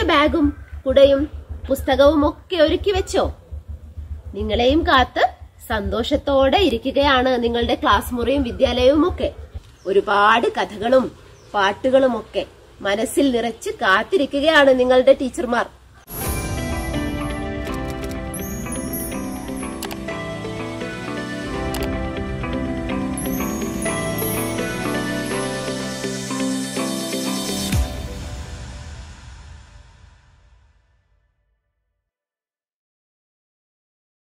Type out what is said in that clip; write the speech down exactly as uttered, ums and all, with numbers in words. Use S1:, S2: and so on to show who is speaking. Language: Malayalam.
S1: ബാഗും കുടയും പുസ്തകവും ഒക്കെ ഒരുക്കി വെച്ചോ? നിങ്ങളെയും കാത്ത് സന്തോഷത്തോടെ ഇരിക്കുകയാണ് നിങ്ങളുടെ ക്ലാസ് മുറിയും വിദ്യാലയവും ഒക്കെ. ഒരുപാട് കഥകളും പാട്ടുകളും ഒക്കെ മനസ്സിൽ നിറച്ച് കാത്തിരിക്കുകയാണ് നിങ്ങളുടെ ടീച്ചർമാർ.